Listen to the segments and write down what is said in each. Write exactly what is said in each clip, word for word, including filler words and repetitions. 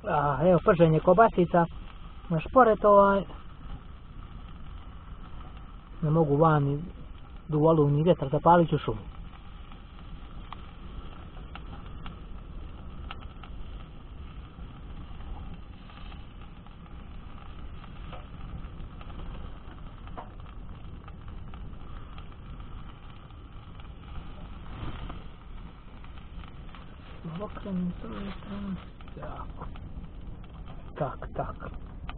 A, evo prženje kobasica na šporet, ovaj ne mogu vani du oluvni vjetar, zapalit ću šumu. Okrenim s ove strane. Tako. Tak, tak.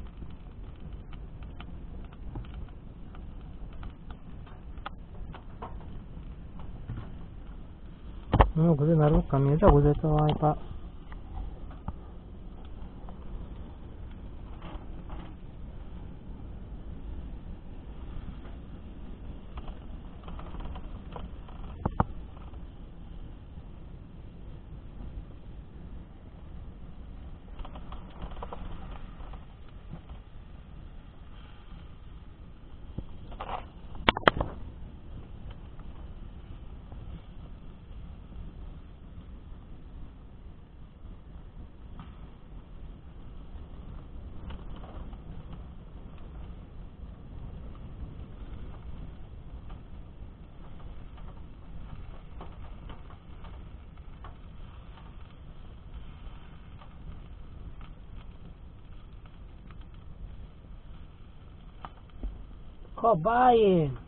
Ne mogu jedna ruka mi je zauzeti ovaj pa... Ko baje?